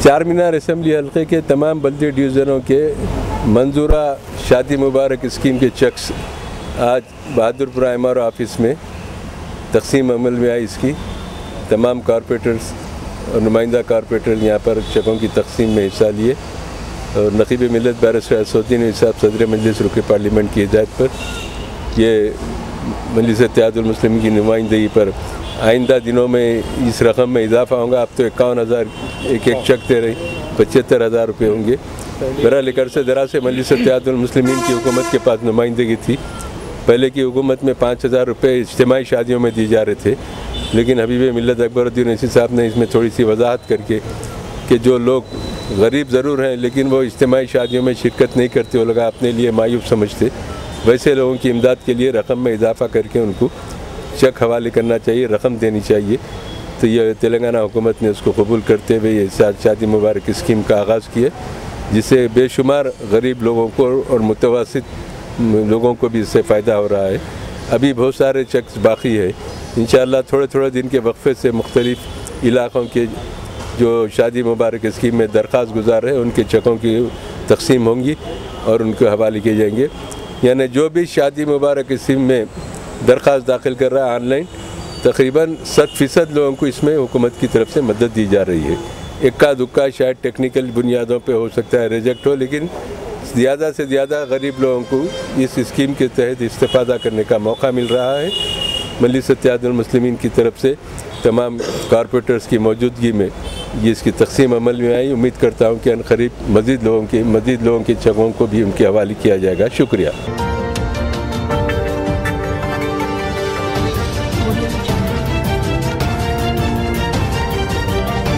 चार मीनार असम्बली हल्के के तमाम बल्दी डिवीज़नों के मंजूरा शादी मुबारक स्कीम के चेक्स आज बहादुरपुरा MRO ऑफिस में तकसीम अमल में आई। इसकी तमाम कॉरपोरेटर्स और नुमाइंदा कॉरपोरेटर यहाँ पर चेकों की तकसीम में हिस्सा लिए और नकीब मिलत बैरिस्टर असदुद्दीन साहब सदर मजलिस रुकन पार्लियामेंट की हिदायत पर ये मजलिस इत्तेहादुल मुस्लिमीन की नुमाइंदगी पर आइंदा दिनों में इस रकम में इजाफा होगा। अब तो 51,000 एक चेक दे रही 75,000 रुपये होंगे। बहरहाल एक अरसे दराज से मजलिस इत्तेहादुल मुस्लिमीन की हुकूमत के पास नुमाइंदगी थी। पहले की हुकूमत में 5,000 रुपये इज्तिमाई शादियों में दिए जा रहे थे, लेकिन हबीब मिल्लत अकबरुद्दीन ओवैसी साहब ने इसमें थोड़ी सी वजाहत करके कि जो लोग गरीब ज़रूर हैं लेकिन वो इज्तिमाई शादियों में शिरकत नहीं करते, वो लोग अपने लिए मायूब समझते, वैसे लोगों की इमदाद के लिए रकम में इजाफा करके उनको चेक हवाले करना चाहिए, रकम देनी चाहिए। तो ये तेलंगाना हुकूमत ने उसको कबूल करते हुए ये शादी मुबारक स्कीम का आगाज़ किया, जिससे बेशुमार गरीब लोगों को और मुतवस्सित लोगों को भी इससे फ़ायदा हो रहा है। अभी बहुत सारे चेक्स बाकी है। इंशाअल्लाह थोड़े थोड़े दिन के वक्फे से मुख्तलिफ़ इलाक़ों के जो शादी मुबारक स्कीम में दरख्वास्त गुजार है उनके चेकों की तकसीम होंगी और उनको हवाले किए जाएंगे। यानी जो भी शादी मुबारक स्कीम में दरख्वास्त दाखिल कर रहा है ऑनलाइन, तकरीबन 100% लोगों को इसमें हुकूमत की तरफ से मदद दी जा रही है। इक्का दुक्का शायद टेक्निकल बुनियादों पे हो सकता है रिजेक्ट हो, लेकिन ज़्यादा से ज़्यादा गरीब लोगों को इस स्कीम के तहत इस्तेफ़ादा करने का मौका मिल रहा है। मजलिस इत्तेहादुल मुस्लिमीन की तरफ से तमाम कॉरपोरेटर्स की मौजूदगी में ये इसकी तकसीम अमल में आई। उम्मीद करता हूँ कि अनक़रीब मज़ीद लोगों के चेकों को भी उनके हवाले किया जाएगा। शुक्रिया।